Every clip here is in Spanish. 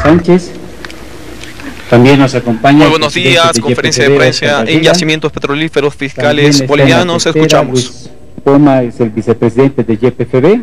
Sánchez. También nos acompaña. Muy buenos días, conferencia de prensa en yacimientos petrolíferos fiscales bolivianos. Escuchamos. Luis Poma es el vicepresidente de YPFB.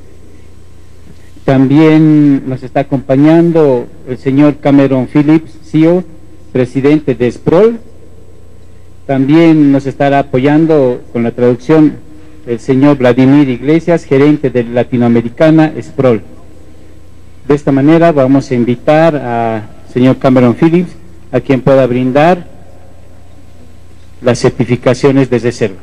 También nos está acompañando el señor Cameron Phillips, CEO, presidente de SPROL. También nos estará apoyando con la traducción el señor Vladimir Iglesias, gerente de Latinoamericana SPROL. De esta manera vamos a invitar a señor Cameron Phillips, a quien pueda brindar las certificaciones de reserva.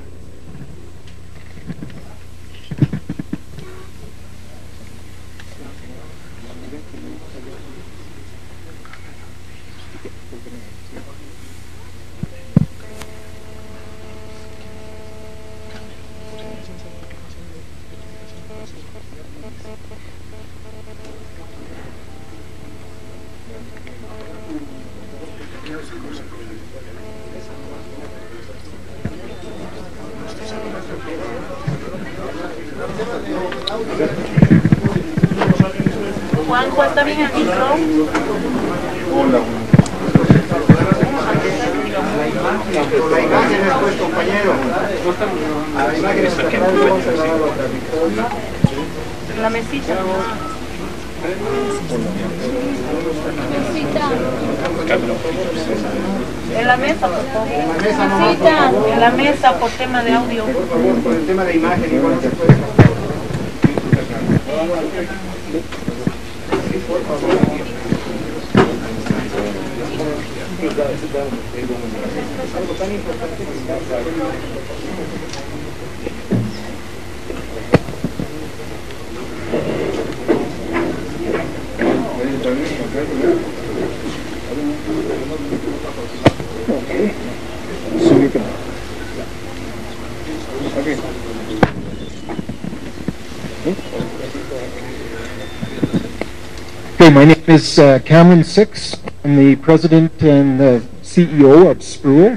Juanjo, ¿está bien el micro? La imagen después, compañero. La imagen es aquí. La mesita. En la mesa, por favor. En la mesa, por tema de audio. Por favor, por el tema de imagen, igual se puede. Por favor. Algo tan importante Okay, my name is Cameron Six. I'm the president and CEO of SPROL.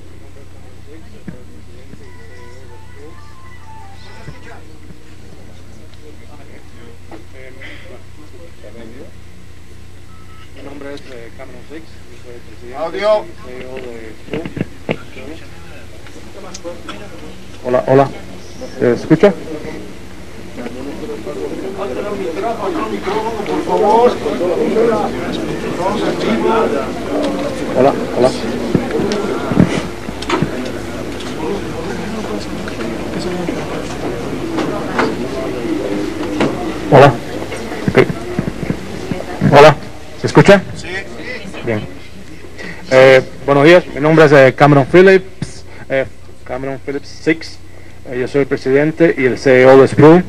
Mi nombre es Cameron Six, soy el presidente Audio. y CEO de SPROL. Hola, hola. ¿Se escucha? por favor. Hola, hola. Hola. Okay. Hola. ¿Se escucha? Sí. Bien. Buenos días. Mi nombre es Cameron Phillips. Cameron Phillips Six. Yo soy el presidente y el CEO de SPROL.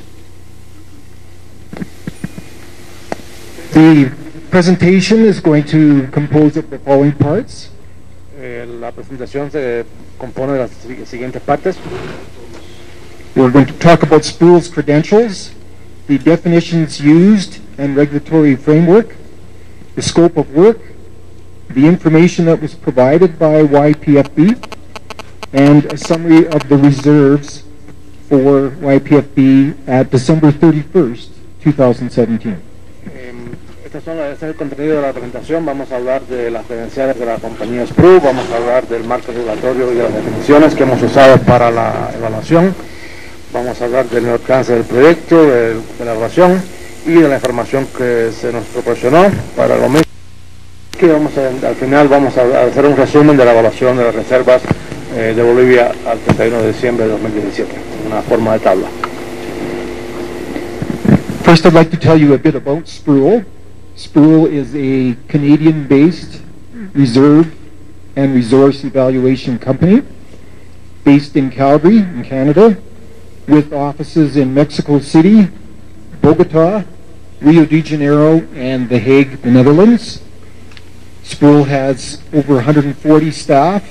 The presentation is going to compose of the following parts. La presentación se compone de las siguientes partes. We're going to talk about SPROL's credentials, the definitions used and regulatory framework, the scope of work, the information that was provided by YPFB, and a summary of the reserves for YPFB at December 31st, 2017. Este es el contenido de la presentación. Vamos a hablar de las credenciales de la compañía SPROL, vamos a hablar del marco regulatorio y de las definiciones que hemos usado para la evaluación, vamos a hablar del alcance del proyecto, de la evaluación y de la información que se nos proporcionó para lo mismo. Que al final vamos a hacer un resumen de la evaluación de las reservas de Bolivia al 31 de diciembre de 2017, una forma de tabla. First, I'd like to tell you a bit about SPROL. SPROL is a Canadian-based reserve and resource evaluation company based in Calgary, in Canada, with offices in Mexico City, Bogota, Rio de Janeiro, and The Hague, the Netherlands. SPROL has over 140 staff,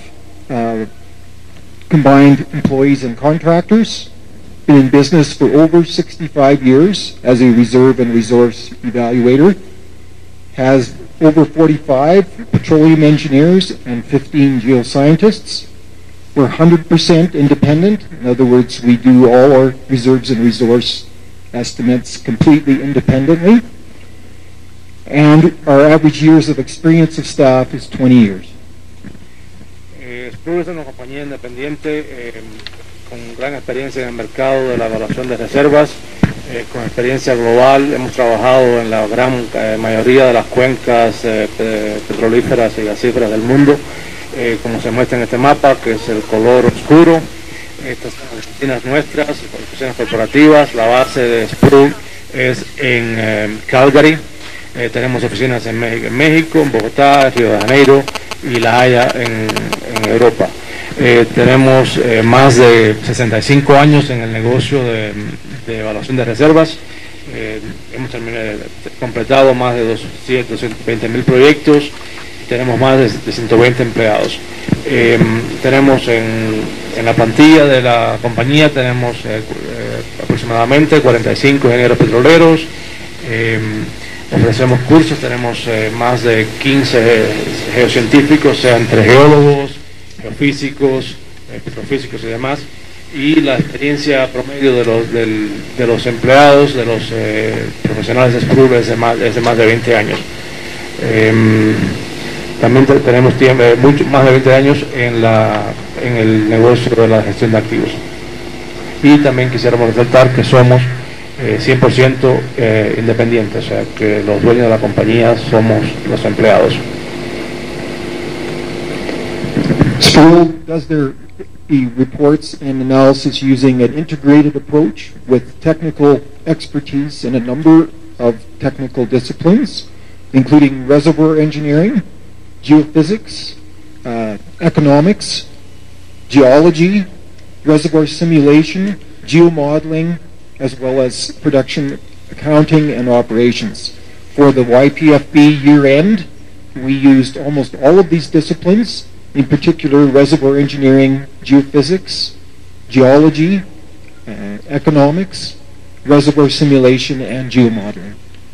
combined employees and contractors, been in business for over 65 years as a reserve and resource evaluator, has over 45 petroleum engineers and 15 geoscientists. We're 100% independent. In other words, we do all our reserves and resource estimates completely independently. And our average years of experience of staff is 20 years. Sproul es una compañía independiente con gran experiencia en el mercado de la evaluación de reservas, con experiencia global. Hemos trabajado en la gran mayoría de las cuencas petrolíferas y gasíferas del mundo, como se muestra en este mapa, que es el color oscuro. Estas son las oficinas nuestras, oficinas corporativas. La base de Sproul es en Calgary. Tenemos oficinas en México, en Bogotá, en Río de Janeiro y La Haya en Europa. Tenemos más de 65 años en el negocio de evaluación de reservas. Hemos completado más de 220.000 proyectos. Tenemos más de 120 empleados. Tenemos en la plantilla de la compañía tenemos aproximadamente 45 ingenieros petroleros. Ofrecemos cursos, tenemos más de 15 geocientíficos, sea entre geólogos, geofísicos, petrofísicos y demás. Y la experiencia promedio de los empleados, de los profesionales de Sproul es de más de 20 años. También tenemos más de 20 años en el negocio de la gestión de activos. Y también quisiéramos resaltar que somos 100% independientes, o sea que los dueños de la compañía somos los empleados. Sproul does their reports and analysis using an integrated approach with technical expertise in a number of technical disciplines, including reservoir engineering, geophysics, economics, geology, reservoir simulation, geomodeling, as well as production accounting and operations. For the YPFB year end, we used almost all of these disciplines, in particular reservoir engineering, geophysics, geology, economics, reservoir simulation, and geomodeling.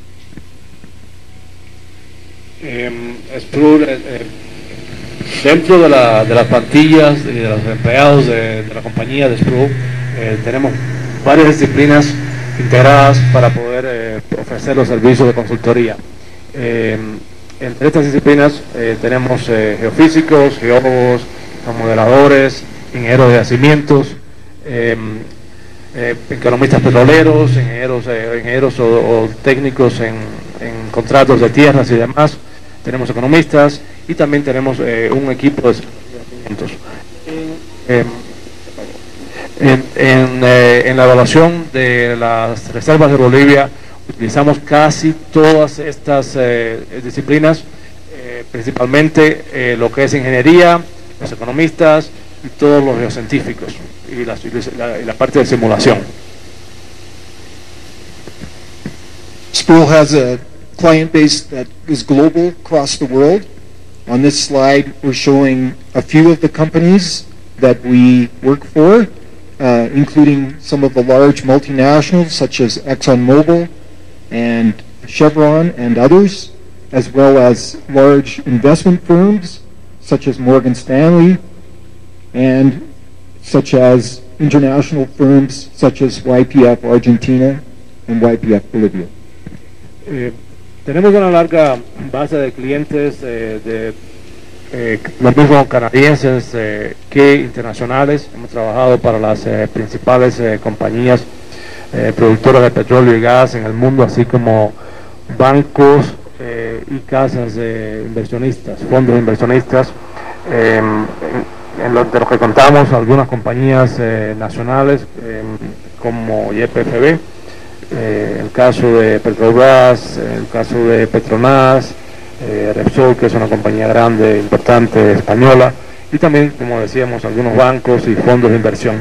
Sproul, dentro de las plantillas y de los empleados de la compañía de Sproul, tenemos varias disciplinas integradas para poder ofrecer los servicios de consultoría. Entre estas disciplinas tenemos geofísicos, geólogos, modeladores, ingenieros de yacimientos, economistas petroleros, ingenieros o técnicos en contratos de tierras y demás. Tenemos economistas y también tenemos un equipo de yacimientos. En la evaluación de las reservas de Bolivia utilizamos casi todas estas disciplinas, principalmente lo que es ingeniería, los economistas y todos los geocientíficos y la parte de simulación. Sproul has a client base that is global across the world. On this slide, we're showing a few of the companies that we work for, including some of the large multinationals such as ExxonMobil and Chevron and others, as well as large investment firms such as Morgan Stanley and such as international firms such as YPF Argentina and YPF Bolivia. Tenemos una larga base de clientes los mismos canadienses que internacionales. Hemos trabajado para las principales compañías productoras de petróleo y gas en el mundo, así como bancos y casas de inversionistas, fondos de inversionistas. De los que contamos algunas compañías nacionales como YPFB, el caso de Petrobras, el caso de Petronas, Repsol, que es una compañía grande, importante, española, y también, como decíamos, algunos bancos y fondos de inversión.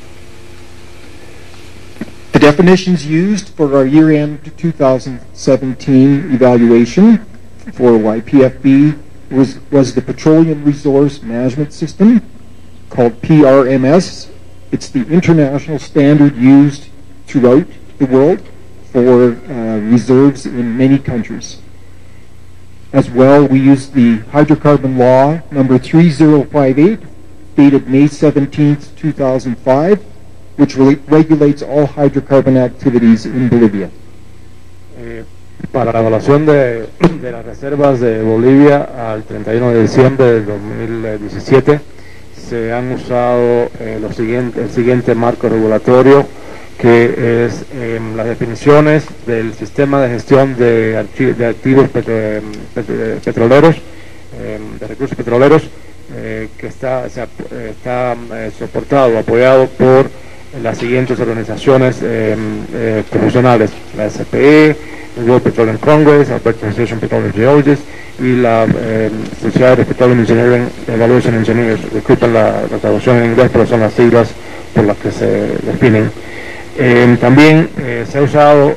The definitions used for our year-end 2017 evaluation for YPFB was the Petroleum Resource Management System, called PRMS. It's the international standard used throughout the world for reserves in many countries. As well, we use the Hydrocarbon Law number 3058, dated May 17th, 2005, which regulates all hydrocarbon activities in Bolivia. Para la evaluación de las reservas de Bolivia al 31 de diciembre del 2017 se han usado el siguiente marco regulatorio, que es las definiciones del sistema de gestión de activos petroleros, de recursos petroleros, que está soportado, apoyado por las siguientes organizaciones profesionales: la SPE, el World Petroleum Congress, Alberta Association of Petroleum Geologists y la Sociedad de Petroleum Engineering Evaluation Engineers. Disculpen la traducción en inglés, pero son las siglas por las que se definen. También se ha usado,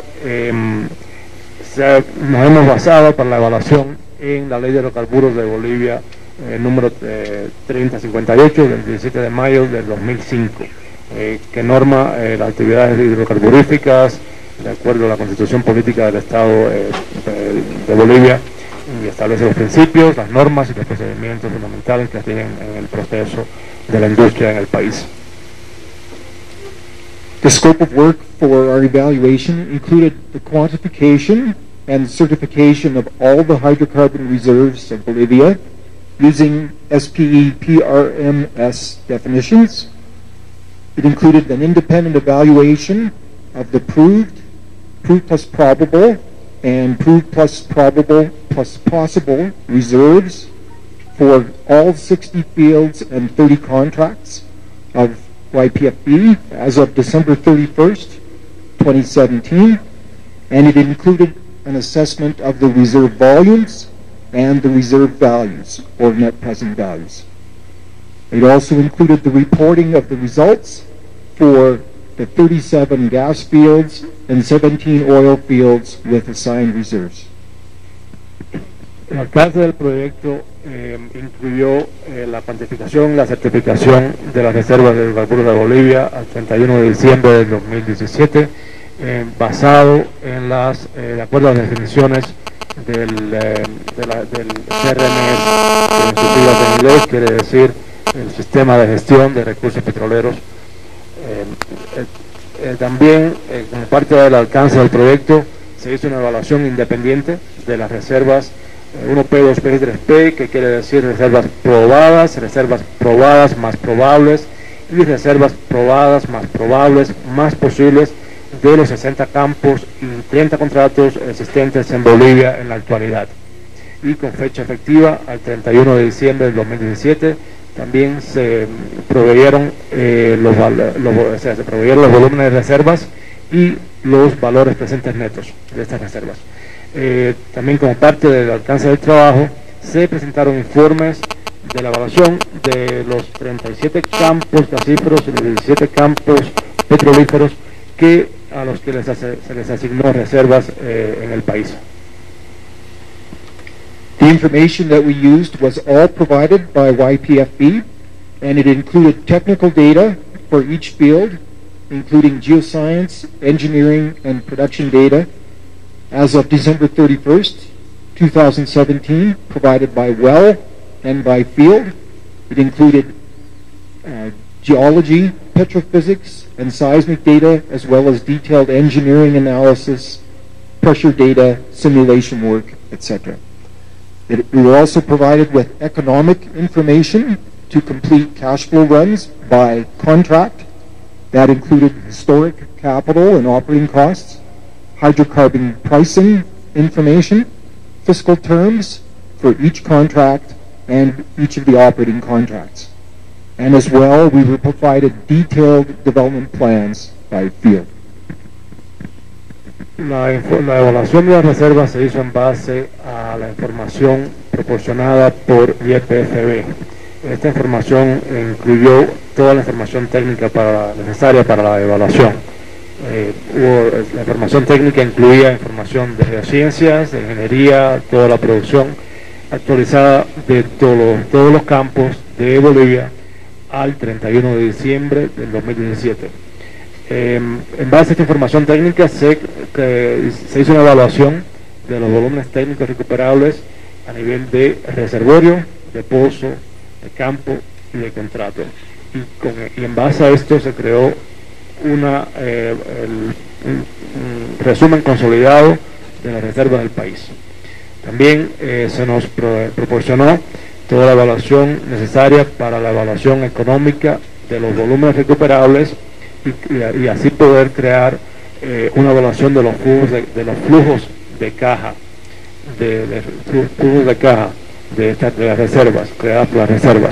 nos hemos basado para la evaluación en la Ley de Hidrocarburos de Bolivia, número 3058 del 17 de mayo del 2005, que norma las actividades hidrocarburíficas de acuerdo a la Constitución Política del Estado de Bolivia, y establece los principios, las normas y los procedimientos fundamentales que tienen en el proceso de la industria en el país. The scope of work for our evaluation included the quantification and certification of all the hydrocarbon reserves of Bolivia using SPE-PRMS definitions. It included an independent evaluation of the proved plus probable, and proved plus probable plus possible reserves for all 60 fields and 30 contracts of YPFB as of December 31st, 2017, and it included an assessment of the reserve volumes and the reserve values, or net present values. It also included the reporting of the results for the 37 gas fields and 17 oil fields with assigned reserves. El alcance del proyecto incluyó la cuantificación y la certificación de las reservas de hidrocarburos de Bolivia al 31 de diciembre del 2017, basado en de acuerdo a las definiciones del CRMS, que en sus siglas en inglés quiere decir el Sistema de Gestión de Recursos Petroleros. También, como parte del alcance del proyecto, se hizo una evaluación independiente de las reservas 1P, 2P y 3P, que quiere decir reservas probadas más probables y reservas probadas más probables más posibles de los 60 campos y 30 contratos existentes en Bolivia en la actualidad. Y con fecha efectiva al 31 de diciembre del 2017 también se proveyeron los volúmenes de reservas y los valores presentes netos de estas reservas. También, como parte del alcance del trabajo, se presentaron informes de la evaluación de los 37 campos gasíferos y los 17 campos petrolíferos a los que se les asignó reservas en el país. The information that we used was all provided by YPFB, and it included technical data for each field, including geoscience, engineering, and production data as of December 31st, 2017, provided by well and by field. It included geology, petrophysics, and seismic data, as well as detailed engineering analysis, pressure data, simulation work, etc. We were also provided with economic information to complete cash flow runs by contract. That included historic capital and operating costs, hydrocarbon pricing information, fiscal terms for each contract and each of the operating contracts. And as well, we were provided detailed development plans by field. La evaluación de las reservas se hizo en base a la información proporcionada por YPFB. Esta información incluyó toda la información técnica necesaria para la evaluación. La información técnica incluía información de geociencias, de ingeniería, toda la producción actualizada de todos los campos de Bolivia al 31 de diciembre del 2017. En base a esta información técnica se hizo una evaluación de los volúmenes técnicos recuperables a nivel de reservorio, de pozo, de campo y de contrato. Y en base a esto se creó un resumen consolidado de las reservas del país. También se nos proporcionó toda la evaluación necesaria para la evaluación económica de los volúmenes recuperables y así poder crear una evaluación de los flujos de caja, de las reservas, creadas por las reservas.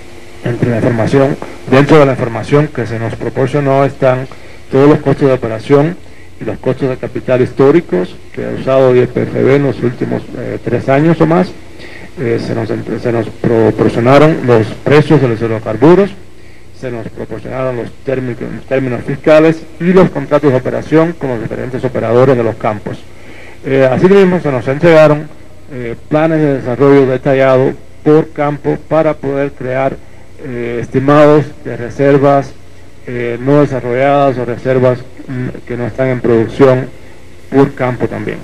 Dentro de la información que se nos proporcionó están todos los costos de operación y los costos de capital históricos que ha usado YPFB en los últimos 3 años o más. Se nos proporcionaron los precios de los hidrocarburos, se nos proporcionaron los términos fiscales y los contratos de operación con los diferentes operadores de los campos. Así mismo se nos entregaron planes de desarrollo detallado por campo para poder crear estimados de reservas no desarrolladas o reservas que no están en producción por campo también.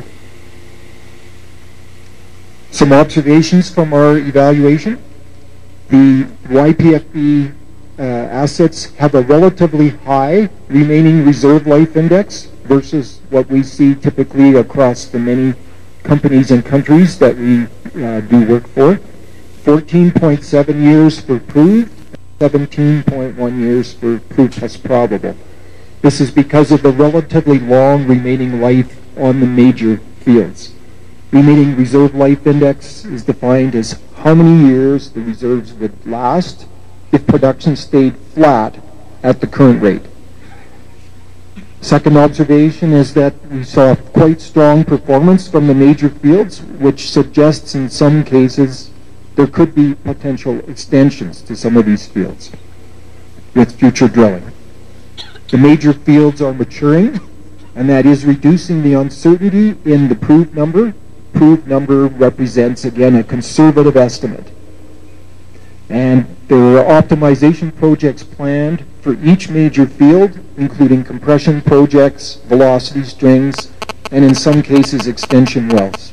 Some observations from our evaluation. The YPFB assets have a relatively high remaining reserve life index versus what we see typically across the many companies and countries that we do work for. 14.7 years for proved, 17.1 years for proved plus probable. This is because of the relatively long remaining life on the major fields. Remaining reserve life index is defined as how many years the reserves would last if production stayed flat at the current rate. Second observation is that we saw quite strong performance from the major fields, which suggests in some cases there could be potential extensions to some of these fields with future drilling. The major fields are maturing, and that is reducing the uncertainty in the proved number. Proved number represents, again, a conservative estimate. And there are optimization projects planned for each major field, including compression projects, velocity strings, and in some cases extension wells.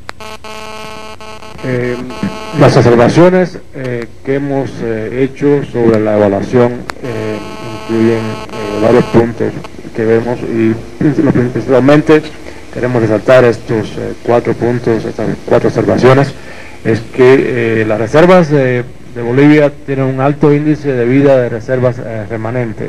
Las observaciones que hemos hecho sobre la evaluación incluyen varios puntos que vemos y principalmente queremos resaltar estos 4 puntos, estas 4 observaciones. Es que las reservas de Bolivia tienen un alto índice de vida de reservas remanentes,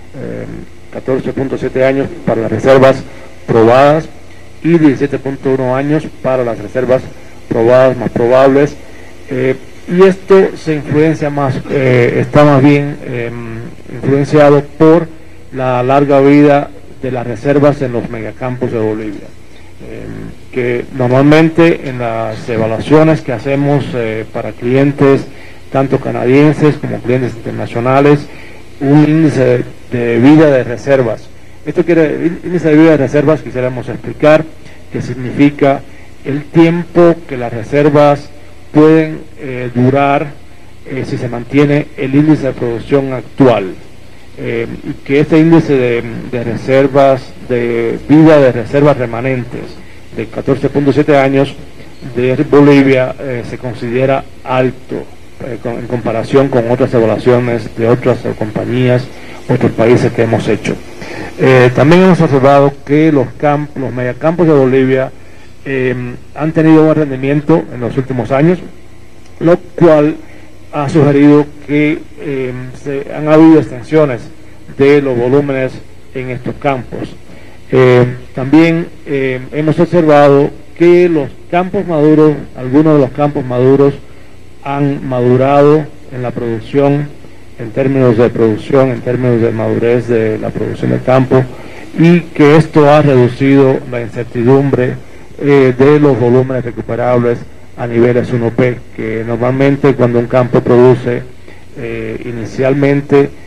14.7 años para las reservas probadas y 17.1 años para las reservas probadas más probables, y esto se influencia más, está más bien influenciado por la larga vida de las reservas en los megacampos de Bolivia, que normalmente en las evaluaciones que hacemos para clientes tanto canadienses como clientes internacionales, un índice de vida de reservas. Índice de vida de reservas quisiéramos explicar qué significa el tiempo que las reservas pueden durar si se mantiene el índice de producción actual. Que este índice de reservas, de vida de reservas remanentes de 14.7 años de Bolivia se considera alto en comparación con otras evaluaciones de otras compañías, otros países que hemos hecho. También hemos observado que los megacampos de Bolivia han tenido buen rendimiento en los últimos años, lo cual ha sugerido que han habido extensiones de los volúmenes en estos campos. También hemos observado que los campos maduros, algunos de los campos maduros han madurado en la producción, en términos de producción, en términos de madurez de la producción del campo, y que esto ha reducido la incertidumbre de los volúmenes recuperables a niveles 1P, que normalmente cuando un campo produce inicialmente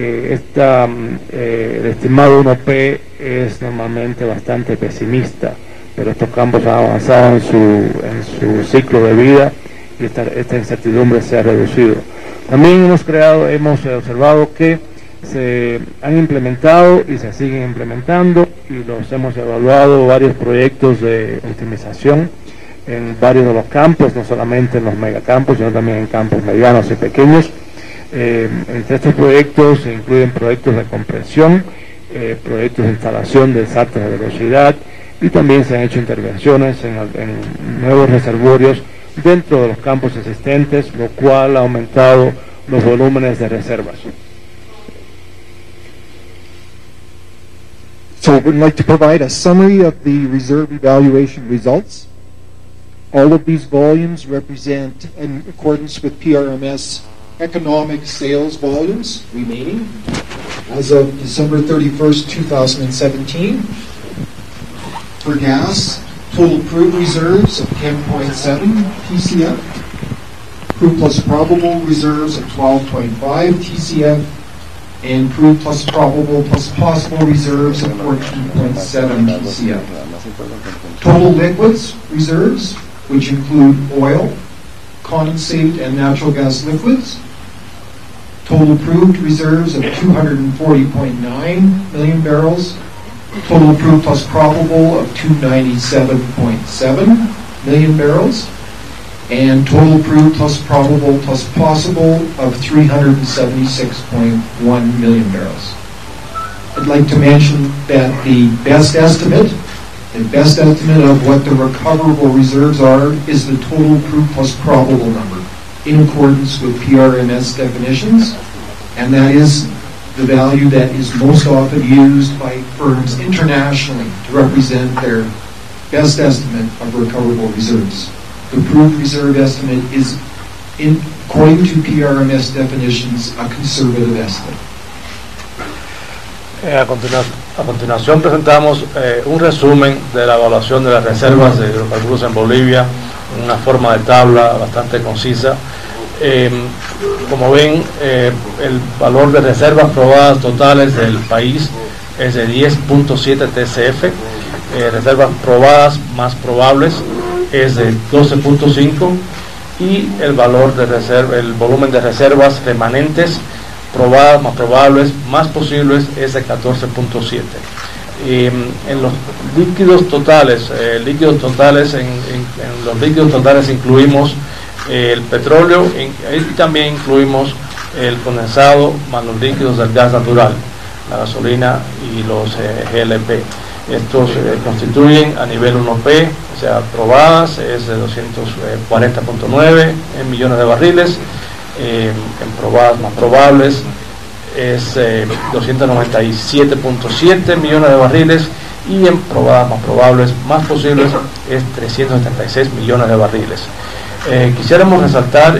el estimado 1P es normalmente bastante pesimista, pero estos campos han avanzado en su ciclo de vida y esta incertidumbre se ha reducido. También hemos observado que se han implementado y se siguen implementando, y los hemos evaluado varios proyectos de optimización en varios de los campos, no solamente en los megacampos, sino también en campos medianos y pequeños. Entre estos proyectos se incluyen proyectos de compresión, proyectos de instalación de saltos de velocidad, y también se han hecho intervenciones en nuevos reservorios dentro de los campos existentes, lo cual ha aumentado los volúmenes de reservas. So we'd like to provide a summary of the reserve evaluation results. All of these volumes represent, in accordance with PRMS, economic sales volumes remaining as of December 31st, 2017. For gas, total proved reserves of 10.7 TCF, proved plus probable reserves of 12.5 TCF, and proved plus probable plus possible reserves of 14.7 TCF. Total liquids reserves, which include oil, condensate, and natural gas liquids. Total proved reserves of 240.9 million barrels. Total proved plus probable of 297.7 million barrels. And total proved plus probable plus possible of 376.1 million barrels. I'd like to mention that the best estimate of what the recoverable reserves are is the total proved plus probable number in accordance with PRMS definitions, and that is the value that is most often used by firms internationally to represent their best estimate of recoverable reserves. The proved reserve estimate is, according to PRMS definitions, a conservative estimate. A continuación presentamos un resumen de la evaluación de las reservas de hidrocarburos en Bolivia, en una forma de tabla bastante concisa. Como ven, el valor de reservas probadas totales del país es de 10.7 TCF, reservas probadas más probables es de 12.5 y el valor de reserva, el volumen de reservas remanentes probadas más probables más posibles es de 14.7. En los líquidos totales, en los líquidos totales incluimos el petróleo y también incluimos el condensado más los líquidos del gas natural, la gasolina y los GLP. Estos constituyen a nivel 1P, o sea, probadas es de 240.9 millones de barriles, en probadas más probables es 297.7 millones de barriles y en probadas más probables más posibles es 376 millones de barriles. Quisiéramos resaltar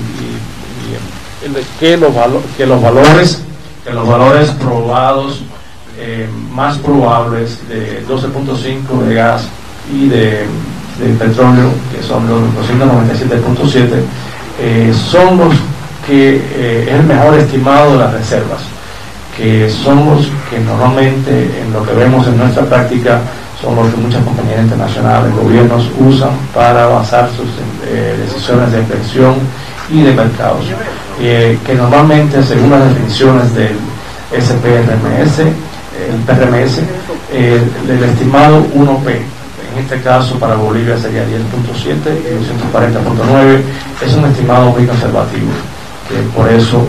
que los valores probados más probables de 12.5 de gas y de petróleo, que son los 297.7, son los que es el mejor estimado de las reservas, que son los que normalmente en lo que vemos en nuestra práctica son los que muchas compañías internacionales, gobiernos usan para basar sus decisiones de inversión y de mercados, que normalmente según las definiciones del SPRMS, el PRMS, el estimado 1P, en este caso para Bolivia sería 10.7 y 240.9, es un estimado muy conservativo, que por eso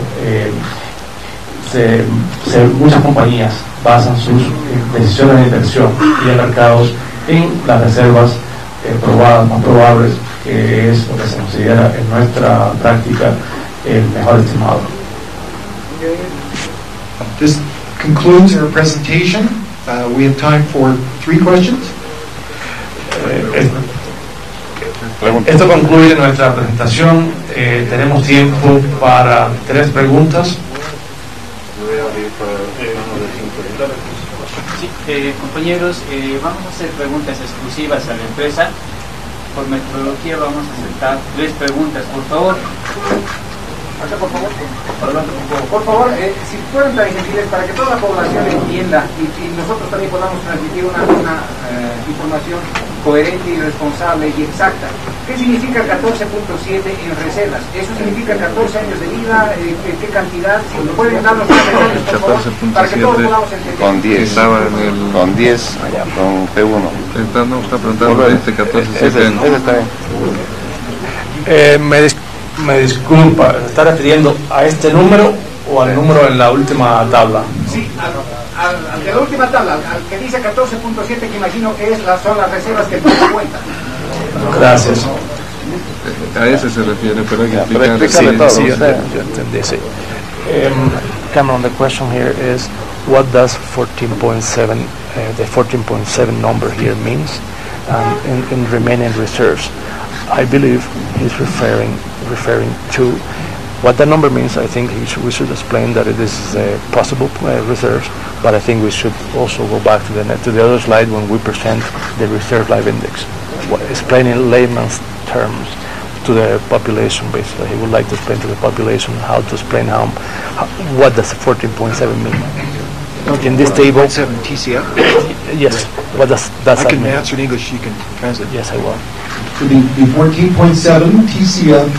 muchas compañías basan sus decisiones de inversión y de mercados en las reservas probadas más probables, que es lo que se considera en nuestra práctica el mejor estimado. This concludes our presentation. We have time for 3 questions. Esto concluye nuestra presentación. Tenemos tiempo para 3 preguntas. Sí, compañeros, vamos a hacer preguntas exclusivas a la empresa. Por metodología vamos a aceptar 3 preguntas, por favor. Por favor, si fueran tan gentiles para que toda la población entienda y nosotros también podamos transmitir una información coherente y responsable y exacta. ¿Qué significa 14.7 en reservas? ¿Eso significa 14 años de vida? ¿Qué cantidad? Si nos pueden dar los detalles, por favor, para que todos podamos entender. Con 10, estaba con 10, con P1. Está preguntando este 14.7. Ese está bien. Me disculpa, ¿se está refiriendo a este número o al número en la última tabla? Sí, al de la última tabla, al que dice 14.7, que imagino que son las reservas que tú cuentas. Gracias. A ese se refiere, pero hay que explicarle todo. Sí, yo entendí, sí. Cameron, the question here is, what does 14.7, the 14.7 number here means in remaining reserves? I believe he's referring to what that number means. I think we should explain that it is possible reserves, but I think we should also go back to the other slide when we present the reserve life index, explaining layman's terms to the population. Basically, he would like to explain to the population how to explain what does 14.7 mean. In this table, 7 TCF. Yes. What does that mean? I can answer in English. You can translate. Yes, I will. So the 14.7 TCF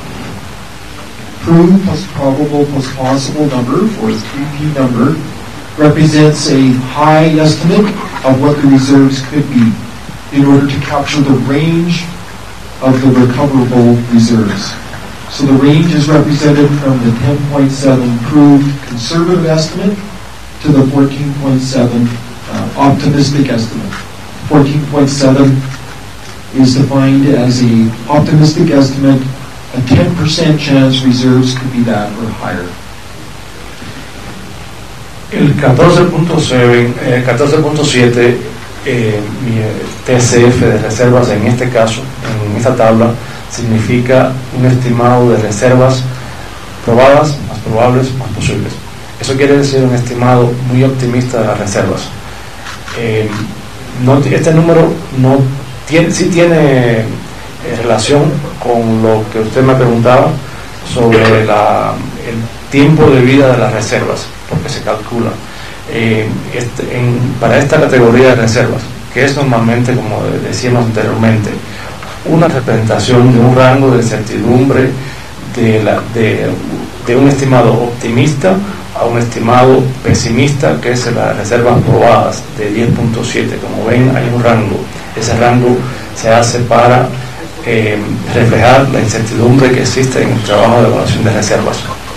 proved plus probable plus possible number, or the 3P number, represents a high estimate of what the reserves could be in order to capture the range of the recoverable reserves. So the range is represented from the 10.7 proved conservative estimate to the 14.7 optimistic estimate. 14.7 is defined as a optimistic estimate, a 10% chance reserves could be that or higher. El 14.7 mi TCF de reservas en este caso, en esta tabla, significa un estimado de reservas probadas, más probables, más posibles. Eso quiere decir un estimado muy optimista de las reservas. Este número sí tiene relación con lo que usted me preguntaba sobre el tiempo de vida de las reservas, porque se calcula para esta categoría de reservas, que es normalmente, como decíamos anteriormente, una representación de un rango de incertidumbre de un estimado optimista a un estimado pesimista, que es las reservas probadas de 10.7. Como ven, hay un rango. Ese rango se hace para reflejar la incertidumbre que existe en el trabajo de evaluación de reservas.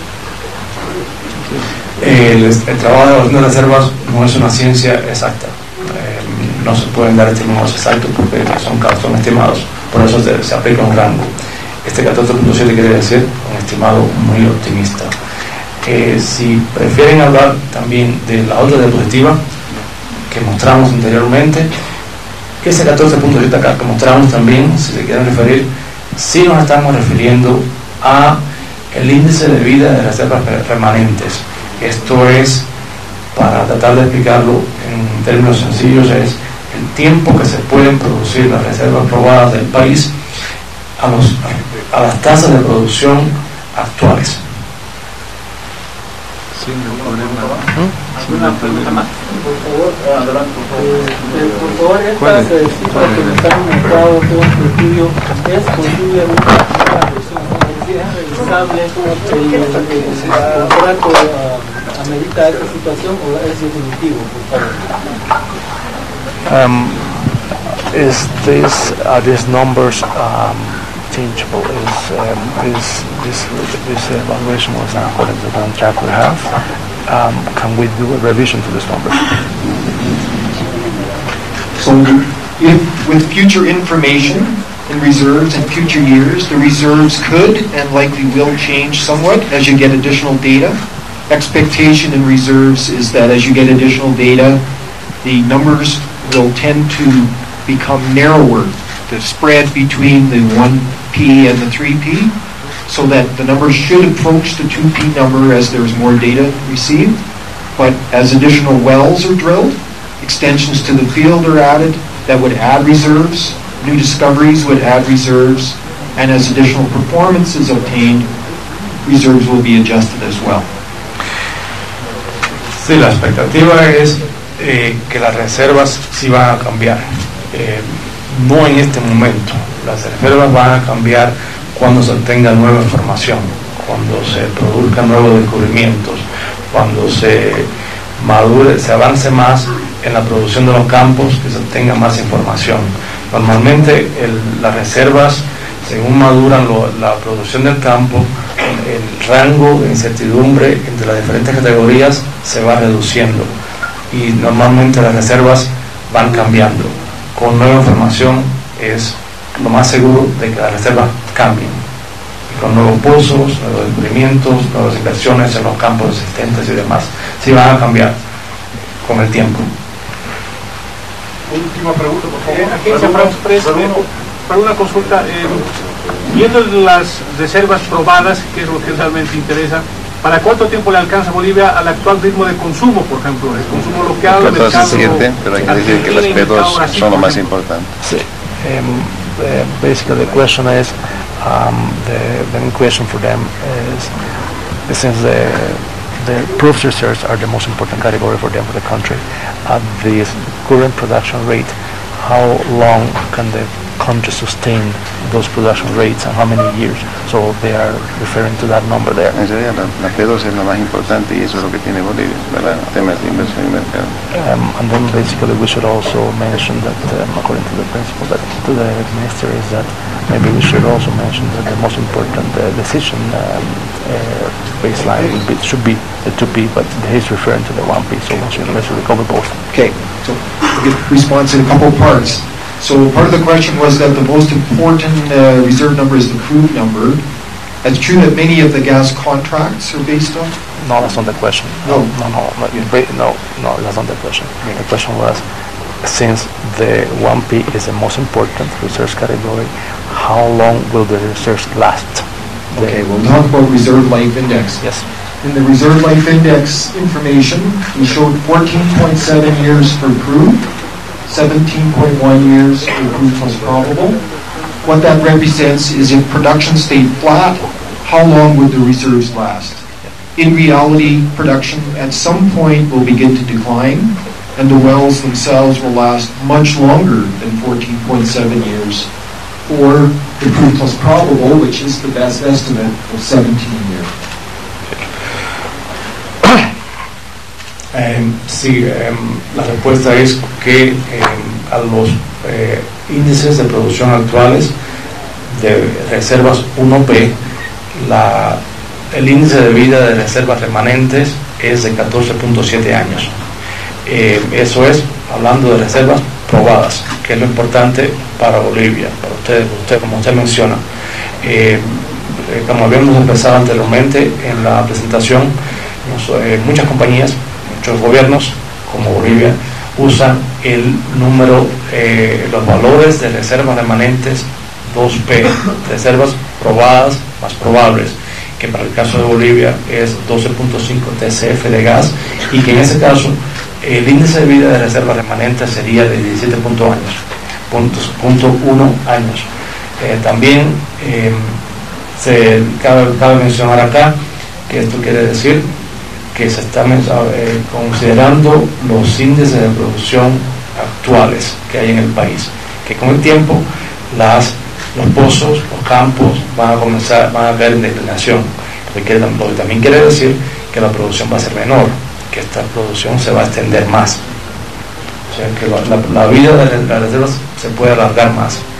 El trabajo de evaluación de reservas no es una ciencia exacta. No se pueden dar estimados exactos porque son estimados, por eso se aplica un rango. Este 14.7 quiere decir un estimado muy optimista. Si prefieren hablar también de la otra diapositiva que mostramos anteriormente, ese 14.7 acá que mostramos también, si se quieren referir, sí nos estamos refiriendo a el índice de vida de reservas remanentes. Esto es, para tratar de explicarlo en términos sencillos, es el tiempo que se pueden producir las reservas probadas del país a las tasas de producción actuales. ¿Alguna pregunta más? Por favor, adelante. Por favor, estas cifras que nos han mostrado todo este estudio, ¿es posible una revisión? ¿Es revisable? ¿El contrato amerita esta situación o es definitivo? Por favor. Are these numbers changeable? This evaluation was not according to the contract we have. Can we do a revision to this number? So if with future information in reserves in future years, the reserves could and likely will change somewhat as you get additional data. Expectation in reserves is that as you get additional data, the numbers will tend to become narrower, the spread between the 1P and the 3P, so that the numbers should approach the 2P number as there's more data received. But as additional wells are drilled, extensions to the field are added that would add reserves, new discoveries would add reserves, and as additional performance is obtained, reserves will be adjusted as well. Sí, la expectativa es que las reservas sí van a cambiar. No en este momento. Las reservas van a cambiar cuando se obtenga nueva información, cuando se produzcan nuevos descubrimientos, cuando se madure, se avance más en la producción de los campos, que se obtenga más información. Normalmente las reservas, según maduran la producción del campo, el rango de incertidumbre entre las diferentes categorías se va reduciendo. y normalmente las reservas van cambiando. Con nueva información es lo más seguro de que las reservas cambien. Y con nuevos pozos, nuevos descubrimientos, nuevas inversiones en los campos existentes y demás, sí van a cambiar con el tiempo. Última pregunta, por favor. Para una consulta, viendo las reservas probadas, que es lo que realmente interesa, ¿para cuánto tiempo le alcanza Bolivia al actual ritmo de consumo, por ejemplo, el consumo local? Pero hay que decir que las P2 son lo más importante. Sí. Basically, the question is, the main question for them is, since the proved reserves are the most important category for them, for the country, at the current production rate, how long can the country sustain those production rates and how many years? So they are referring to that number there. En realidad la P2 es lo más importante y eso es lo que tiene Bolivia, ¿verdad? Temas de inversión y mercado. And then basically we should also mention that according to the principle that to the minister is that maybe we should also mention that the most important decision baseline should be the 2P, but he's referring to the 1P, so we should cover both. Okay, so we'll get response in a couple parts. So part of the question was that the most important reserve number is the proved number. It's true that many of the gas contracts are based on? No, that's not the question. No, that's not the question. The question was, since the 1P is the most important reserves category, how long will the reserves last? Okay, we'll talk about reserve life index. Yes. In the reserve life index information, we showed 14.7 years for proved, 17.1 years for proved plus probable. What that represents is if production stayed flat, how long would the reserves last? In reality, production at some point will begin to decline, and the wells themselves will last much longer than 14.7 years, or the proved plus probable, which is the best estimate of 17 years. La respuesta es que a los índices de producción actuales de reservas 1P, el índice de vida de reservas remanentes es de 14.7 años. Eso es hablando de reservas probadas, que es lo importante para Bolivia, para usted como usted menciona. Como habíamos empezado anteriormente en la presentación, muchas compañías, muchos gobiernos como Bolivia usan el número, los valores de reservas remanentes 2P, reservas probadas más probables, que para el caso de Bolivia es 12.5 TCF de gas, y que en ese caso el índice de vida de reservas remanentes sería de 17.1 años. También cabe mencionar acá que esto quiere decir que se está considerando los índices de producción actuales que hay en el país, que con el tiempo los pozos, los campos van a caer en declinación, lo que también quiere decir que la producción va a ser menor, que esta producción se va a extender más, o sea que la vida de las reservas se puede alargar más.